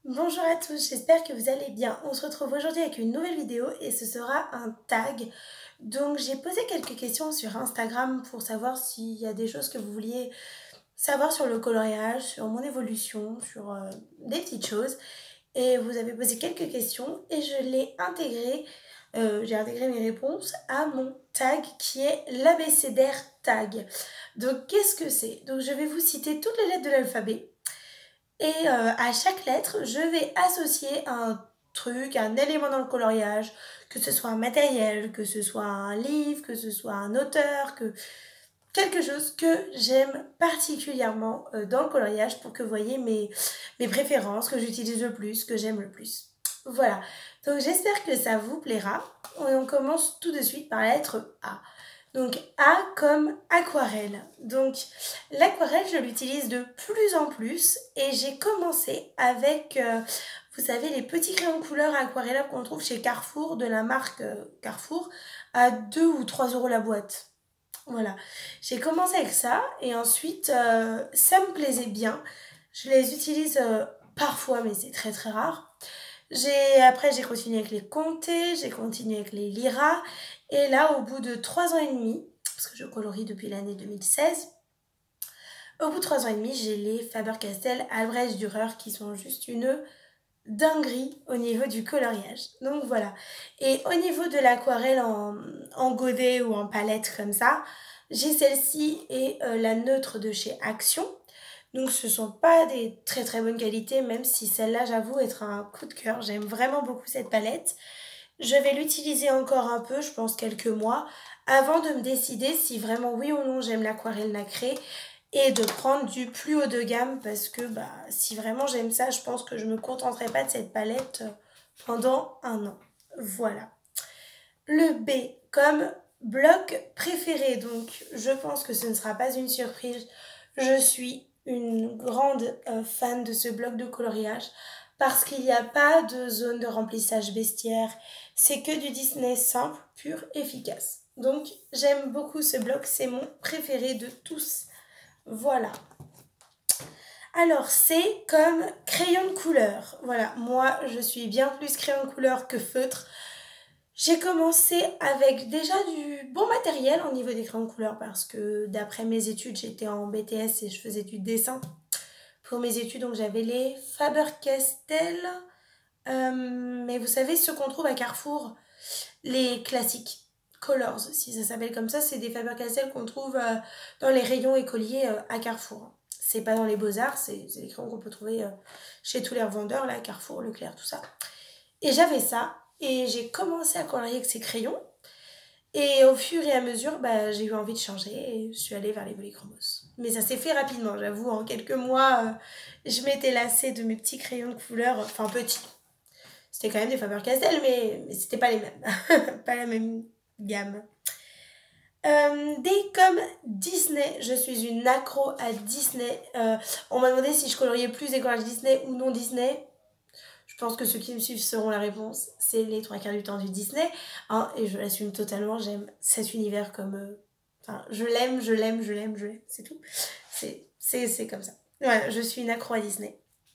Bonjour à tous, j'espère que vous allez bien. On se retrouve aujourd'hui avec une nouvelle vidéo et ce sera un tag. Donc j'ai posé quelques questions sur Instagram pour savoir s'il y a des choses que vous vouliez savoir sur le coloriage, sur mon évolution, sur des petites choses. Et vous avez posé quelques questions et je l'ai intégré, j'ai intégré mes réponses à mon tag qui est l'abécédaire tag. Donc qu'est-ce que c'est? Donc je vais vous citer toutes les lettres de l'alphabet. Et à chaque lettre, je vais associer un truc, un élément dans le coloriage, que ce soit un matériel, que ce soit un livre, que ce soit un auteur, que quelque chose que j'aime particulièrement dans le coloriage pour que vous voyez mes préférences, que j'utilise le plus, que j'aime le plus. Voilà, donc j'espère que ça vous plaira. Et on commence tout de suite par la lettre A. Donc A comme aquarelle. Donc l'aquarelle, je l'utilise de plus en plus et j'ai commencé avec, vous savez, les petits crayons de couleur aquarellables qu'on trouve chez Carrefour, de la marque Carrefour, à 2 ou 3 euros la boîte. Voilà, j'ai commencé avec ça et ensuite ça me plaisait bien. Je les utilise parfois, mais c'est très très rare. Après j'ai continué avec les comtés, j'ai continué avec les lyras et là au bout de 3 ans et demi, parce que je colorie depuis l'année 2016, au bout de 3 ans et demi j'ai les Faber-Castell Albrecht Dürer qui sont juste une dinguerie au niveau du coloriage. Donc voilà. Et au niveau de l'aquarelle en godet ou en palette comme ça, j'ai celle-ci et la neutre de chez Action. Donc ce sont pas des très très bonnes qualités, même si celle-là j'avoue être un coup de cœur. J'aime vraiment beaucoup cette palette. Je vais l'utiliser encore un peu, je pense quelques mois, avant de me décider si vraiment oui ou non j'aime l'aquarelle nacrée et de prendre du plus haut de gamme parce que bah, si vraiment j'aime ça, je pense que je me contenterai pas de cette palette pendant un an. Voilà. Le B comme bloc préféré, donc je pense que ce ne sera pas une surprise. Je suis une grande fan de ce bloc de coloriage parce qu'il n'y a pas de zone de remplissage bestiaire. C'est que du Disney simple, pur, efficace. Donc j'aime beaucoup ce bloc, c'est mon préféré de tous. Voilà. Alors, c'est comme crayon de couleur. Voilà, moi, je suis bien plus crayon de couleur que feutre. J'ai commencé avec déjà du bon matériel au niveau des crayons de couleur parce que d'après mes études, j'étais en BTS et je faisais du dessin pour mes études. Donc, j'avais les Faber-Castell. Mais vous savez, ceux qu'on trouve à Carrefour, les classiques. Colors, si ça s'appelle comme ça, c'est des Faber-Castell qu'on trouve dans les rayons écoliers à Carrefour. C'est pas dans les Beaux-Arts, c'est des crayons qu'on peut trouver chez tous les revendeurs, là, Carrefour, Leclerc, tout ça. Et j'avais ça, et j'ai commencé à colorier avec ces crayons. Et au fur et à mesure, bah, j'ai eu envie de changer et je suis allée vers les polychromos. Mais ça s'est fait rapidement, j'avoue, en quelques mois, je m'étais lassée de mes petits crayons de couleur, enfin petits. C'était quand même des Faber-Castell, mais c'était pas les mêmes. Pas la même gamme. Dès comme Disney, je suis une accro à Disney. On m'a demandé si je coloriais plus des collages Disney ou non Disney. Je pense que ceux qui me suivent sauront la réponse. C'est les trois quarts du temps du Disney. Hein, et je l'assume totalement. J'aime cet univers comme. Enfin, je l'aime, je l'aime, je l'aime, je l'aime. C'est tout. C'est comme ça. Voilà, je suis une accro à Disney.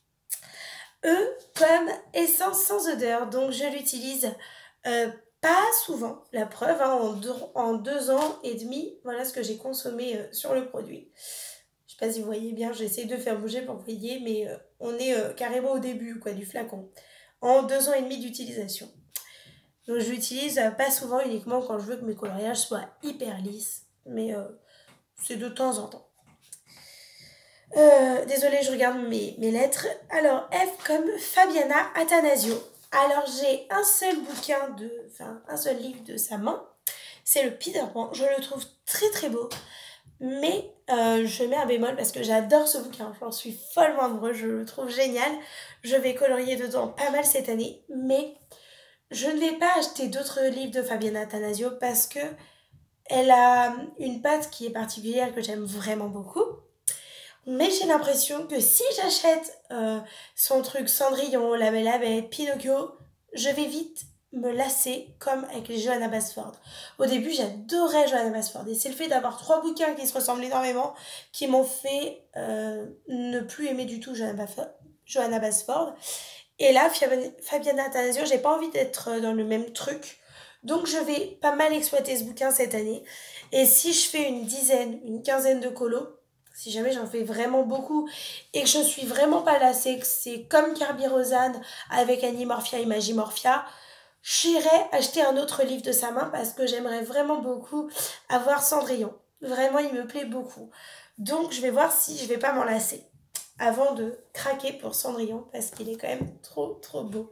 Comme essence sans odeur. Donc je l'utilise pas souvent. La preuve, hein, en 2 ans et demi, voilà ce que j'ai consommé sur le produit. Je sais pas si vous voyez bien, j'essaie de faire bouger pour que vous voyez, mais on est carrément au début quoi, du flacon. En 2 ans et demi d'utilisation. Donc je l'utilise pas souvent, uniquement quand je veux que mes coloriages soient hyper lisses. Mais c'est de temps en temps. Désolée, je regarde mes lettres. Alors, F comme Fabiana Attanasio. Alors, j'ai un seul bouquin enfin, un seul livre de sa main. C'est le Peter Pan. Je le trouve très très beau. Mais je mets un bémol parce que j'adore ce bouquin. J'en suis follement amoureuse. Je le trouve génial. Je vais colorier dedans pas mal cette année. Mais je ne vais pas acheter d'autres livres de Fabiana Attanasio parce que elle a une patte qui est particulière que j'aime vraiment beaucoup. Mais j'ai l'impression que si j'achète son truc Cendrillon, La Belle et la Bête, Pinocchio, je vais vite me lasser comme avec les Johanna Basford. Au début, j'adorais Johanna Basford et c'est le fait d'avoir 3 bouquins qui se ressemblent énormément qui m'ont fait ne plus aimer du tout Johanna Basford. Et là, Fabiana Attanasio, j'ai pas envie d'être dans le même truc. Donc je vais pas mal exploiter ce bouquin cette année. Et si je fais une dizaine, une quinzaine de colos, si jamais j'en fais vraiment beaucoup et que je suis vraiment pas lassée, que c'est comme Kirby Rosanne avec Annie Morphia et Magie Morphia, j'irai acheter un autre livre de sa main parce que j'aimerais vraiment beaucoup avoir Cendrillon. Vraiment, il me plaît beaucoup. Donc je vais voir si je vais pas m'en lasser avant de craquer pour Cendrillon parce qu'il est quand même trop trop beau.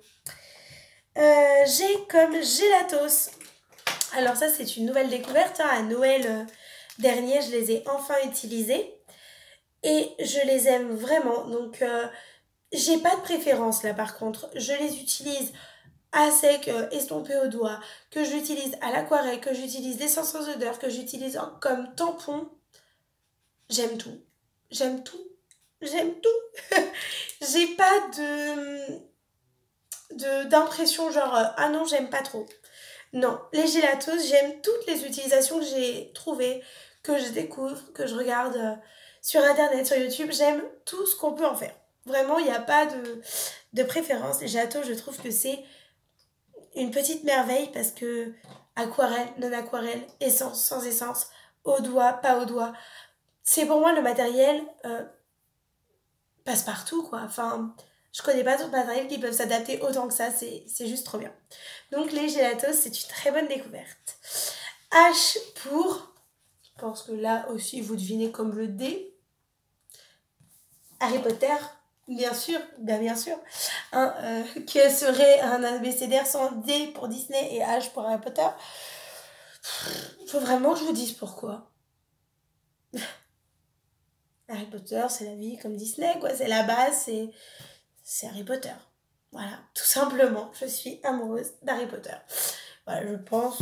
J'ai comme Gelatos. Alors ça c'est une nouvelle découverte, hein. À Noël dernier je les ai enfin utilisés et je les aime vraiment. Donc j'ai pas de préférence là par contre. Je les utilise à sec, estompé au doigt, que je l'utilise à l'aquarelle, que j'utilise l'essence sans odeur, que j'utilise comme tampon. J'aime tout. J'aime tout. J'aime tout. J'ai pas d'impression genre ah non j'aime pas trop. Non, les gelatos, j'aime toutes les utilisations que j'ai trouvées, que je découvre, que je regarde sur internet, sur YouTube. J'aime tout ce qu'on peut en faire. Vraiment, il n'y a pas de préférence. Les gelatos, je trouve que c'est une petite merveille parce que aquarelle, non aquarelle, essence, sans essence, au doigt, pas au doigt. C'est pour moi le matériel passe partout quoi. Enfin, je connais pas d'autres matériels qui peuvent s'adapter autant que ça, c'est juste trop bien. Donc les gelatos, c'est une très bonne découverte. H pour, je pense que là aussi vous devinez comme le D, Harry Potter, bien sûr, bien sûr. Hein, que serait un abécédaire sans D pour Disney et H pour Harry Potter? Faut vraiment que je vous dise pourquoi. Harry Potter, c'est la vie comme Disney, quoi. C'est la base, c'est Harry Potter. Voilà, tout simplement. Je suis amoureuse d'Harry Potter. Voilà, je pense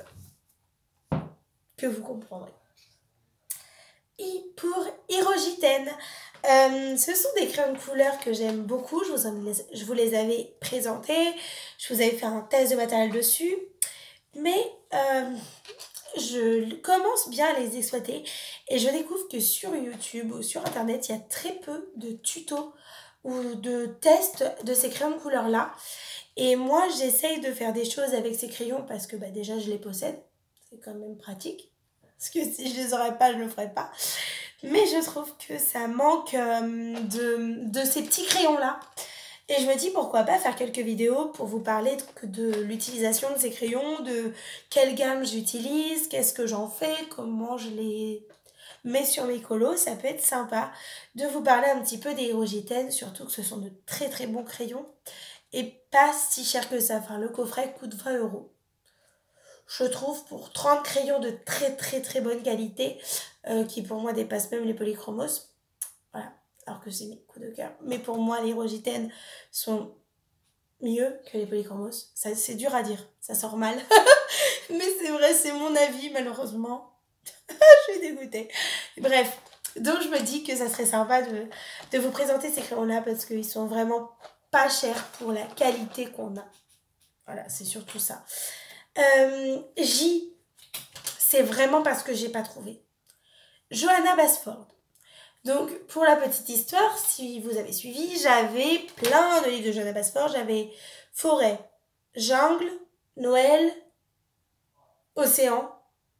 que vous comprendrez. Et pour Hyrogitène, ce sont des crayons de couleur que j'aime beaucoup. Je vous les avais présentés. Je vous avais fait un test de matériel dessus. Mais je commence bien à les exploiter. Et je découvre que sur YouTube ou sur Internet, il y a très peu de tutos ou de tests de ces crayons de couleur-là. Et moi, j'essaye de faire des choses avec ces crayons parce que bah, déjà, je les possède. C'est quand même pratique. Parce que si je les aurais pas, je le ferais pas. Mais je trouve que ça manque de ces petits crayons-là. Et je me dis pourquoi pas faire quelques vidéos pour vous parler de l'utilisation de ces crayons, de quelle gamme j'utilise, qu'est-ce que j'en fais, comment je les mets sur mes colos. Ça peut être sympa de vous parler un petit peu des Hyrogitène, surtout que ce sont de très très bons crayons. Et pas si cher que ça. Enfin, le coffret coûte 20 €. Je trouve pour 30 crayons de très très très bonne qualité, qui pour moi dépassent même les polychromos. Voilà, alors que c'est mes coups de cœur. Mais pour moi, les Hyrogitène sont mieux que les polychromos. C'est dur à dire, ça sort mal. Mais c'est vrai, c'est mon avis, malheureusement. Je suis dégoûtée. Bref, donc je me dis que ça serait sympa de vous présenter ces crayons-là parce qu'ils sont vraiment pas chers pour la qualité qu'on a. Voilà, c'est surtout ça. J, c'est vraiment parce que j'ai pas trouvé. Johanna Basford. Donc, pour la petite histoire, si vous avez suivi, j'avais plein de livres de Johanna Basford. J'avais Forêt, Jungle, Noël, Océan,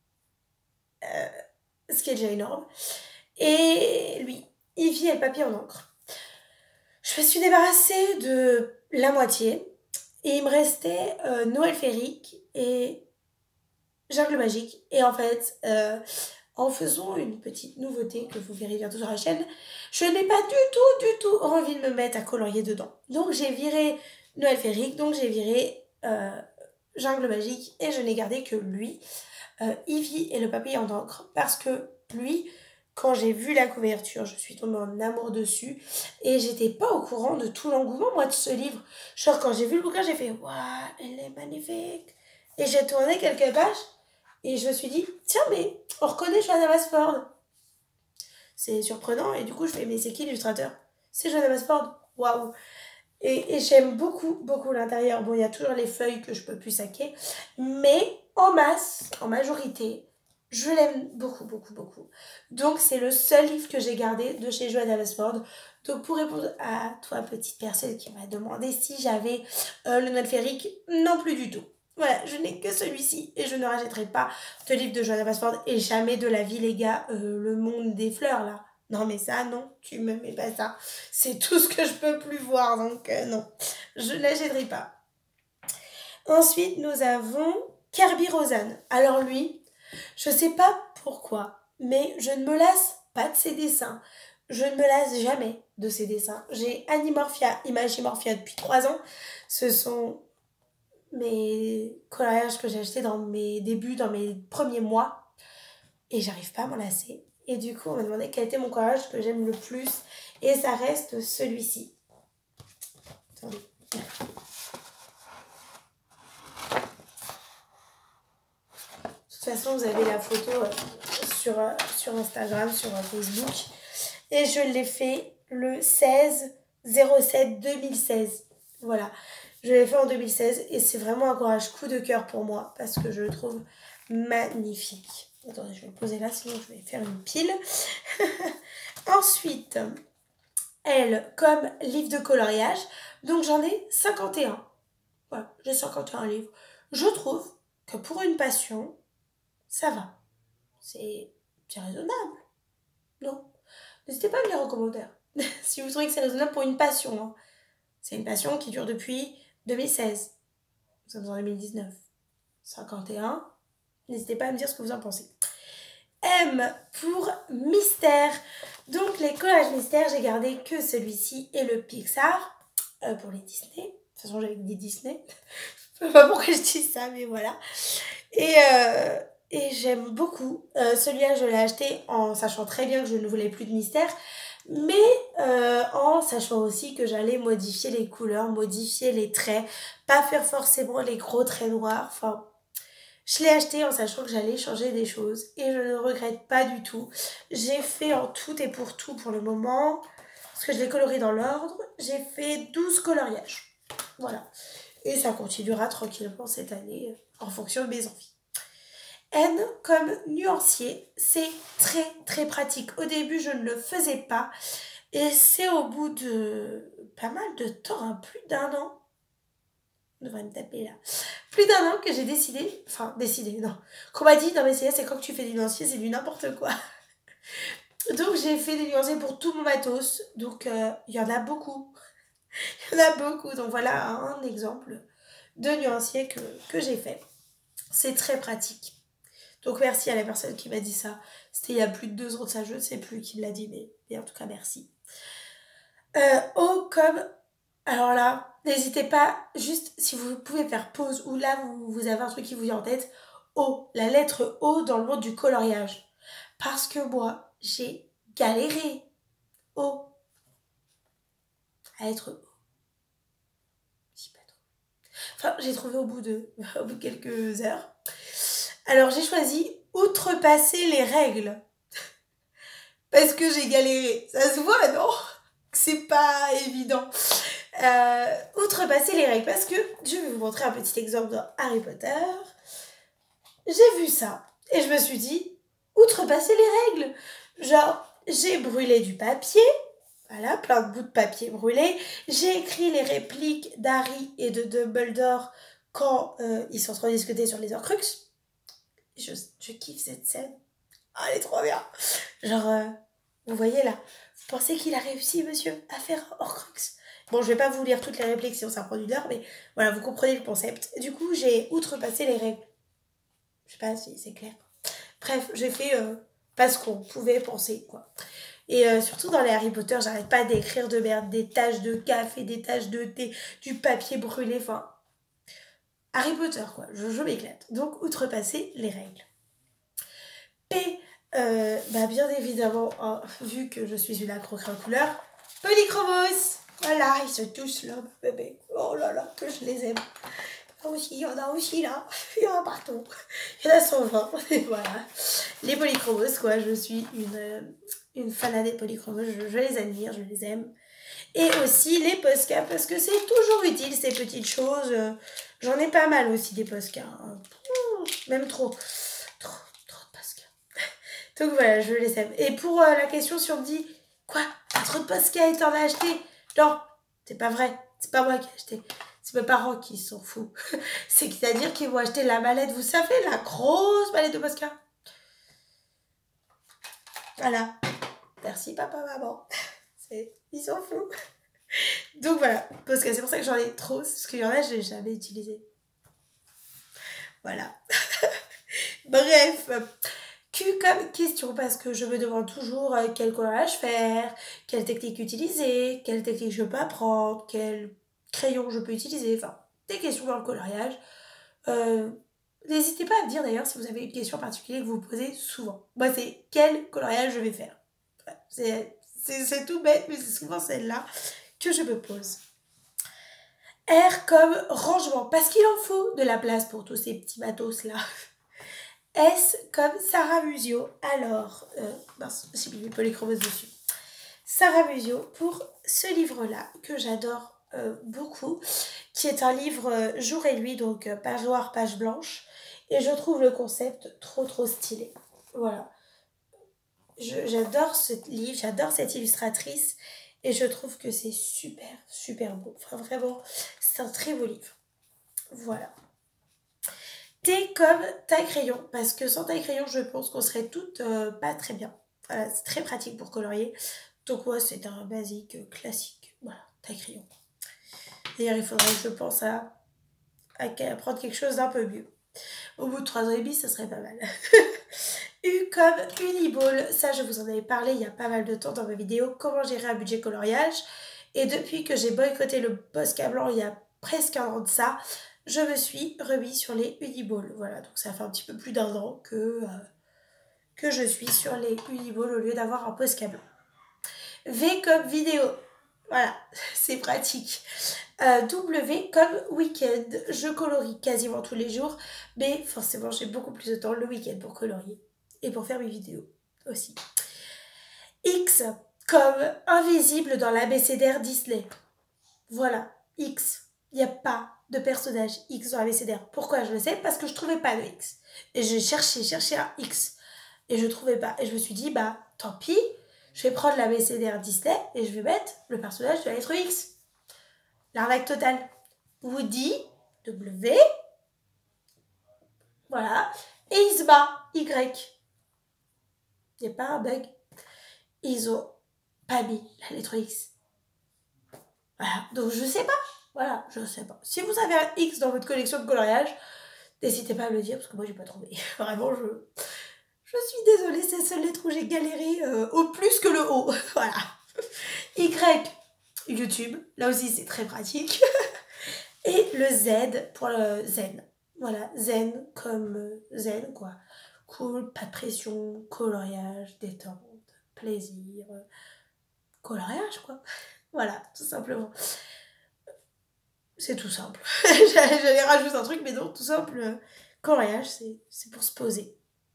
ce qui est déjà énorme. Et lui, Ivy et le papier en encre. Je me suis débarrassée de la moitié. Et il me restait Noël féerique et Jungle magique. Et en fait, en faisant une petite nouveauté que vous verrez bientôt sur la chaîne, je n'ai pas du tout envie de me mettre à colorier dedans. Donc j'ai viré Noël féerique, donc j'ai viré Jungle magique et je n'ai gardé que lui, Ivy et le papier en encre, parce que lui, quand j'ai vu la couverture, je suis tombée en amour dessus et j'étais pas au courant de tout l'engouement moi de ce livre. Genre quand j'ai vu le bouquin, j'ai fait waouh, elle est magnifique. Et j'ai tourné quelques pages et je me suis dit tiens mais on reconnaît Johanna Basford. C'est surprenant et du coup je fais mais c'est qui l'illustrateur? C'est Johanna Basford. Waouh. Et j'aime beaucoup l'intérieur. Bon, il y a toujours les feuilles que je peux plus saquer, mais en masse, en majorité, je l'aime beaucoup. Donc c'est le seul livre que j'ai gardé de chez Johanna Basford. Donc pour répondre à toi, petite personne qui m'a demandé si j'avais le Noël féerique, non plus du tout. Voilà, je n'ai que celui-ci et je ne rachèterai pas de livre de Johanna Basford et jamais de la vie, les gars, le monde des fleurs là. Non mais ça, non, tu me mets pas ça. C'est tout ce que je peux plus voir, donc non, je ne l'achèterai pas. Ensuite, nous avons Kerby Rosanne. Alors lui, je sais pas pourquoi, mais je ne me lasse pas de ses dessins. Je ne me lasse jamais de ses dessins. J'ai Animorphia, Imagimorphia depuis 3 ans. Ce sont mes coloriages que j'ai achetés dans mes débuts, dans mes premiers mois. Et j'arrive pas à m'en lasser. Et du coup, on m'a demandé quel était mon coloriage que j'aime le plus. Et ça reste celui-ci. Attendez. De toute façon, vous avez la photo sur Instagram, sur Facebook. Et je l'ai fait le 16/07/2016. Voilà. Je l'ai fait en 2016 et c'est vraiment un collage coup de cœur pour moi parce que je le trouve magnifique. Attendez, je vais le poser là, sinon je vais faire une pile. Ensuite, elle, comme livre de coloriage, donc j'en ai 51. Voilà, j'ai 51 livres. Je trouve que pour une passion, ça va. C'est raisonnable. Non. N'hésitez pas à me dire en commentaire si vous trouvez que c'est raisonnable pour une passion. Hein. C'est une passion qui dure depuis 2016. Nous sommes en 2019. 51. N'hésitez pas à me dire ce que vous en pensez. M pour mystère. Donc les collages mystères, j'ai gardé que celui-ci et le Pixar pour les Disney. De toute façon, j'avais dit Disney. Je sais pas pourquoi je dis ça, mais voilà. Et j'aime beaucoup. Celui-là, je l'ai acheté en sachant très bien que je ne voulais plus de mystère. Mais en sachant aussi que j'allais modifier les couleurs, modifier les traits. Pas faire forcément les gros traits noirs. Enfin, je l'ai acheté en sachant que j'allais changer des choses. Et je ne regrette pas du tout. J'ai fait en tout et pour tout pour le moment. Parce que je l'ai coloré dans l'ordre. J'ai fait 12 coloriages. Voilà. Et ça continuera tranquillement cette année en fonction de mes envies. N comme nuancier, c'est très très pratique. Au début, je ne le faisais pas. Et c'est au bout de pas mal de temps, hein, plus d'1 an. On devrait me taper là. Plus d'1 an que j'ai décidé, non. Qu'on m'a dit, non mais c'est quand tu fais du nuancier, c'est du n'importe quoi. Donc j'ai fait des nuanciers pour tout mon matos. Donc il y en a beaucoup. Il y en a beaucoup. Donc voilà un exemple de nuancier que j'ai fait. C'est très pratique. Donc merci à la personne qui m'a dit ça. C'était il y a plus de 2 ans de ça, je ne sais plus qui me l'a dit, mais en tout cas merci. O comme... Alors là, n'hésitez pas, juste si vous pouvez faire pause ou là vous avez un truc qui vous vient en tête. O, la lettre O dans le monde du coloriage. Parce que moi, j'ai galéré. O. La lettre O. Je sais pas trop. Enfin, j'ai trouvé au bout de quelques heures. Alors j'ai choisi outrepasser les règles. Parce que j'ai galéré. Ça se voit, non? C'est pas évident. Outrepasser les règles. Parce que je vais vous montrer un petit exemple dans Harry Potter. J'ai vu ça. Et je me suis dit, outrepasser les règles. Genre, j'ai brûlé du papier. Voilà, plein de bouts de papier brûlés. J'ai écrit les répliques d'Harry et de Dumbledore quand ils sont en train de discuter sur les Horcruxes. Je kiffe cette scène. Oh, elle est trop bien. Genre, vous voyez là, vous pensez qu'il a réussi, monsieur, à faire Horcrux? Bon, je vais pas vous lire toutes les répliques sinon ça prend une heure, mais voilà, vous comprenez le concept. Du coup, j'ai outrepassé les règles. Je sais pas si c'est clair. Bref, j'ai fait pas ce qu'on pouvait penser, quoi. Et surtout dans les Harry Potter, j'arrête pas d'écrire de merde, des taches de café, des taches de thé, du papier brûlé, enfin... Harry Potter, quoi, je m'éclate. Donc, outrepasser les règles. P, bien évidemment, hein, vu que je suis une accro en couleur, Polychromos. Voilà, ils sont tous là, bébé. Oh là là, que je les aime. Il y en a aussi là, il y en a partout. Il y en a 120, et voilà. Les Polychromos, quoi, je suis une fanade des Polychromos, je les admire, je les aime. Et aussi les Posca, parce que c'est toujours utile ces petites choses. J'en ai pas mal aussi des Posca. Hein. Même trop. Trop de Posca. Donc voilà, je les aime. Et pour la question si on me dit, quoi, t'as trop de Posca et t'en as acheté. Non, c'est pas vrai. C'est pas moi qui ai acheté. C'est mes parents qui s'en foutent. C'est-à-dire qu'ils vont acheter la mallette, vous savez, la grosse mallette de Posca. Voilà. Merci papa, maman. Ils s'en foutent. Donc voilà, Posca, c'est pour ça que j'en ai trop, parce qu'il y en a, je l'ai jamais utilisé. Voilà. Bref, Q comme question, parce que je me demande toujours quel coloriage faire, quelle technique utiliser, quelle technique je peux apprendre, quel crayon je peux utiliser, enfin, des questions dans le coloriage. N'hésitez pas à me dire d'ailleurs si vous avez une question particulière que vous posez souvent. Moi, c'est quel coloriage je vais faire. C'est tout bête, mais c'est souvent celle-là que je me pose. R comme rangement, parce qu'il en faut de la place pour tous ces petits matos-là. S comme Sarah Musio. Alors, mince, j'ai mis un peu les chromos dessus. Sarah Musio pour ce livre-là que j'adore beaucoup, qui est un livre jour et nuit, donc page noire, page blanche. Et je trouve le concept trop stylé. Voilà. J'adore ce livre, j'adore cette illustratrice. Et je trouve que c'est super beau. Enfin, vraiment, c'est un très beau livre. Voilà. T comme taille crayon, parce que sans taille crayon, je pense qu'on serait toutes pas très bien. Voilà, c'est très pratique pour colorier. Donc ouais, c'est un basique classique. Voilà, taille crayon. D'ailleurs, il faudrait que je pense à prendre quelque chose d'un peu mieux. Au bout de 3 ans et demi, ça serait pas mal. U comme Uniball, ça je vous en avais parlé il y a pas mal de temps dans ma vidéo, comment gérer un budget coloriage. Et depuis que j'ai boycotté le Posca blanc il y a presque un an de ça, je me suis remis sur les Uniball. Voilà, donc ça fait un petit peu plus d'1 an que je suis sur les Uniball au lieu d'avoir un Posca blanc. V comme vidéo, voilà, c'est pratique. W comme week-end, je colorie quasiment tous les jours, mais forcément j'ai beaucoup plus de temps le week-end pour colorier et pour faire mes vidéos aussi. X comme invisible dans l'abécédaire Disney. Voilà, X. Il n'y a pas de personnage X dans l'abécédaire. Pourquoi? Je le sais, parce que je trouvais pas de X. Et j'ai cherché un X. Et je trouvais pas. Et je me suis dit, bah tant pis, je vais prendre l'abécédaire Disney et je vais mettre le personnage de la lettre X. L'arnaque totale. Woody, W. Voilà. Et Isma, Y. Il n'y a pas un bug. Ils ont pas mis la lettre X. Voilà. Donc je sais pas. Voilà, je sais pas. Si vous avez un X dans votre collection de coloriage, n'hésitez pas à me le dire parce que moi j'ai pas trouvé. Vraiment, je suis désolée, c'est la seule lettre où j'ai galéré au plus que le O. Voilà. Y, YouTube. Là aussi c'est très pratique. Et le Z pour le zen. Voilà, zen comme zen quoi. Cool, pas de pression, coloriage, détente, plaisir, coloriage quoi. Voilà, tout simplement. C'est tout simple. J'allais rajouter un truc, mais non, tout simple. Coloriage, c'est pour se poser.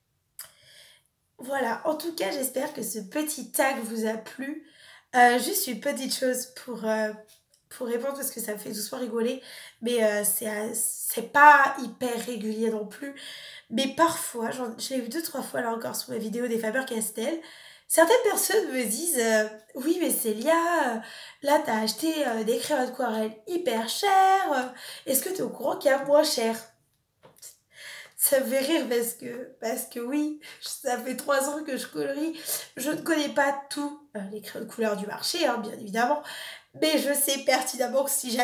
Voilà, en tout cas, j'espère que ce petit tag vous a plu. Juste une petite chose pour répondre, parce que ça me fait doucement rigoler, mais c'est pas hyper régulier non plus. Mais parfois, je l'ai vu 2-3 fois là encore sur ma vidéo des Faber-Castell, certaines personnes me disent oui mais Célia, là t'as acheté des crayons d'aquarelle hyper chers, est-ce que t'es au courant qu'il y a moins cher? Ça me fait rire parce que oui, ça fait 3 ans que je colorie, je ne connais pas tous les crayons de couleur du marché, hein, bien évidemment, mais je sais pertinemment que si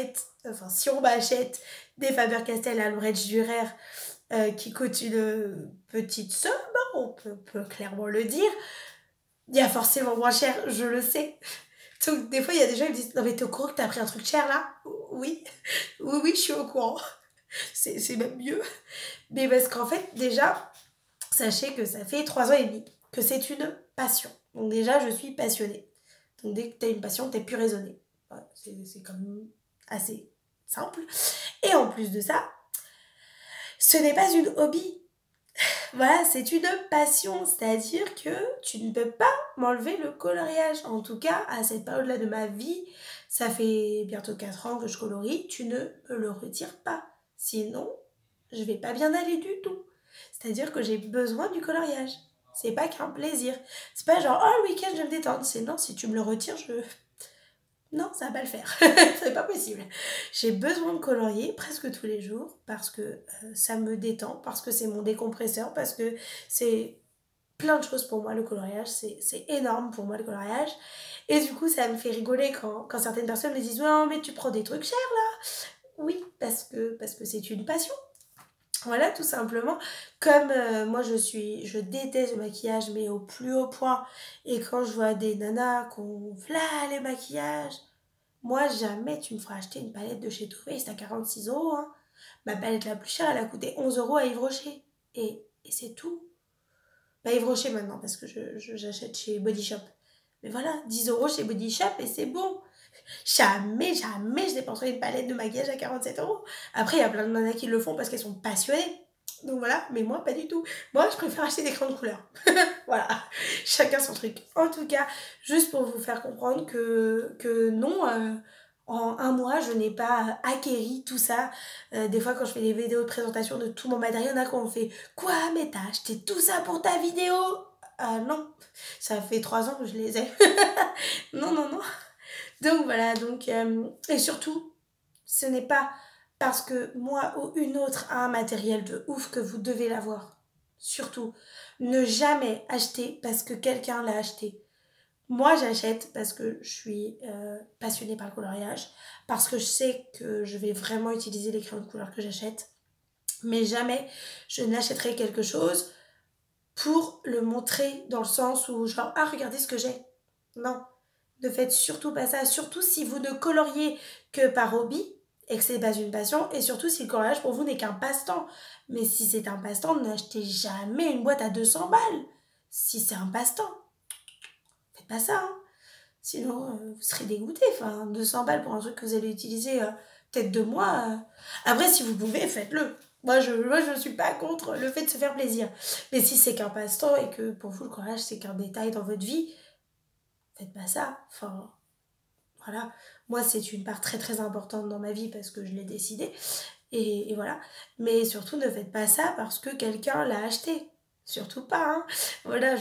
on m'achète des Faber-Castell à l'Orange Durer qui coûte une petite somme, hein, on peut clairement le dire, il y a forcément moins cher, je le sais. Donc des fois il y a des gens qui me disent non mais t'es au courant que t'as pris un truc cher là? Oui, oui je suis au courant. C'est même mieux. Mais parce qu'en fait déjà, sachez que ça fait 3 ans et demi que c'est une passion. Donc déjà je suis passionnée. Donc dès que t'as une passion, t'es plus raisonnée. Voilà, c'est quand même assez simple. Et en plus de ça, ce n'est pas une hobby. Voilà, c'est une passion, c'est-à-dire que tu ne peux pas m'enlever le coloriage. En tout cas, à cette période-là de ma vie, ça fait bientôt 4 ans que je colorie, tu ne me le retires pas. Sinon, je vais pas bien aller du tout. C'est-à-dire que j'ai besoin du coloriage. C'est pas qu'un plaisir. C'est pas genre, oh, le week-end, je vais me détendre. C'est non, si tu me le retires, non, ça va pas le faire. C'est pas possible. J'ai besoin de colorier presque tous les jours parce que ça me détend, parce que c'est mon décompresseur, parce que c'est plein de choses pour moi le coloriage. C'est énorme pour moi le coloriage. Et du coup, ça me fait rigoler quand certaines personnes me disent, ouais, mais tu prends des trucs chers là. Oui, parce que c'est une passion. Voilà, tout simplement. Comme moi, je déteste le maquillage, mais au plus haut point. Et quand je vois des nanas qu'on fla les maquillages, moi, jamais tu me feras acheter une palette de chez Too Faced à 46 euros. Hein. Ma palette la plus chère, elle a coûté 11 euros à Yves Rocher. Et c'est tout. Pas Yves Rocher maintenant, parce que j'achète chez Body Shop. Mais voilà, 10 euros chez Body Shop et c'est bon. Jamais, jamais je dépenserai une palette de maquillage à 47 euros. Après, il y a plein de nanas qui le font parce qu'elles sont passionnées. Donc voilà, mais moi, pas du tout. Moi, je préfère acheter des crayons de couleur. Voilà, chacun son truc. En tout cas, juste pour vous faire comprendre que non, en un mois, je n'ai pas acquéri tout ça. Des fois, quand je fais des vidéos de présentation de tout mon matériel, il y en a qui ont fait « Quoi, mais t'as acheté tout ça pour ta vidéo ?» Non, ça fait 3 ans que je les ai. Non, non, non. Donc voilà, donc, et surtout, ce n'est pas parce que moi ou une autre a un matériel de ouf que vous devez l'avoir. Surtout, ne jamais acheter parce que quelqu'un l'a acheté. Moi, j'achète parce que je suis passionnée par le coloriage, parce que je sais que je vais vraiment utiliser les crayons de couleur que j'achète, mais jamais je n'achèterai quelque chose pour le montrer dans le sens où genre, ah, regardez ce que j'ai. Non, ne faites surtout pas ça, surtout si vous ne coloriez que par hobby et que c'est pas une passion, et surtout si le coloriage pour vous n'est qu'un passe-temps. Mais si c'est un passe-temps, n'achetez jamais une boîte à 200 balles. Si c'est un passe-temps, faites pas ça. Hein. Sinon, vous serez dégoûté. Enfin, 200 balles pour un truc que vous allez utiliser peut-être 2 mois. Après, si vous pouvez, faites-le. Moi, je suis pas contre le fait de se faire plaisir. Mais si c'est qu'un passe-temps et que pour vous, le coloriage, c'est qu'un détail dans votre vie, faites pas ça. Enfin, voilà. Moi, c'est une part très très importante dans ma vie parce que je l'ai décidé. Et voilà. Mais surtout, ne faites pas ça parce que quelqu'un l'a acheté. Surtout pas, hein. Voilà,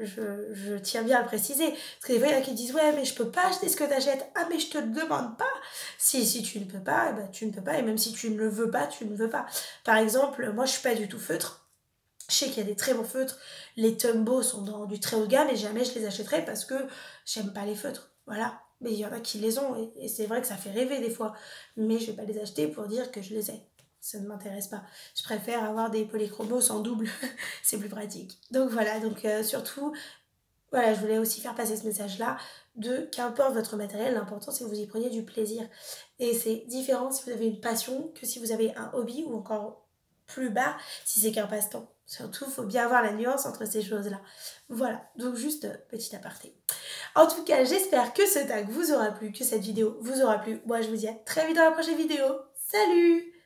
je tiens bien à le préciser. Parce que des fois, il y en a qui disent, ouais, mais je peux pas acheter ce que t'achètes. Ah, mais je te le demande pas. Si tu ne peux pas, eh ben, tu ne peux pas. Et même si tu ne le veux pas, tu ne veux pas. Par exemple, moi, je suis pas du tout feutre. Je sais qu'il y a des très bons feutres. Les Tumbo sont dans du très haut de gamme et jamais je les achèterai parce que j'aime pas les feutres. Voilà. Mais il y en a qui les ont et c'est vrai que ça fait rêver des fois. Mais je vais pas les acheter pour dire que je les ai. Ça ne m'intéresse pas. Je préfère avoir des polychromos en double. C'est plus pratique. Donc voilà, donc surtout, voilà, je voulais aussi faire passer ce message-là de qu'importe votre matériel, l'important c'est que vous y preniez du plaisir. Et c'est différent si vous avez une passion que si vous avez un hobby ou encore plus bas si c'est qu'un passe-temps. Surtout, il faut bien avoir la nuance entre ces choses-là. Voilà, donc juste petit aparté. En tout cas, j'espère que ce tag vous aura plu, que cette vidéo vous aura plu. Moi, je vous dis à très vite dans la prochaine vidéo. Salut!